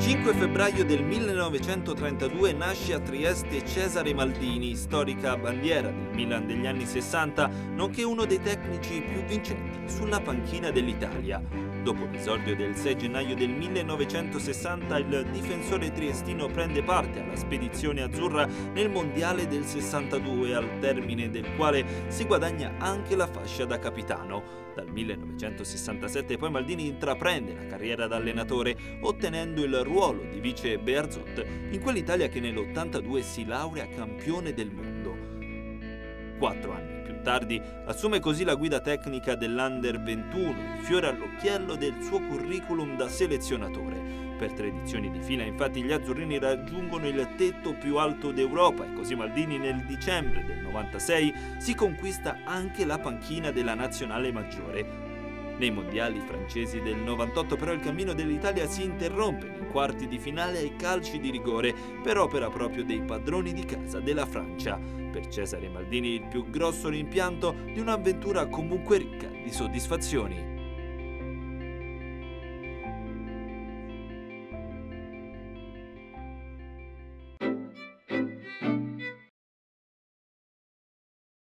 5 febbraio del 1932 nasce a Trieste Cesare Maldini, storica bandiera del Milan degli anni 60, nonché uno dei tecnici più vincenti sulla panchina dell'Italia. Dopo l'esordio del 6 gennaio del 1960, il difensore triestino prende parte alla spedizione azzurra nel Mondiale del 62, al termine del quale si guadagna anche la fascia da capitano. Dal 1967 poi Maldini intraprende la carriera da allenatore, ottenendo il ruolo di vice Bearzot in quell'Italia che nell'82 si laurea campione del mondo. 4 anni più tardi assume così la guida tecnica dell'Under 21, il fiore all'occhiello del suo curriculum da selezionatore. Per 3 edizioni di fila infatti gli azzurrini raggiungono il tetto più alto d'Europa e così Maldini nel dicembre del 96 si conquista anche la panchina della nazionale maggiore. Nei mondiali francesi del 98 però il cammino dell'Italia si interrompe in quarti di finale ai calci di rigore per opera proprio dei padroni di casa della Francia. Per Cesare Maldini il più grosso rimpianto di un'avventura comunque ricca di soddisfazioni.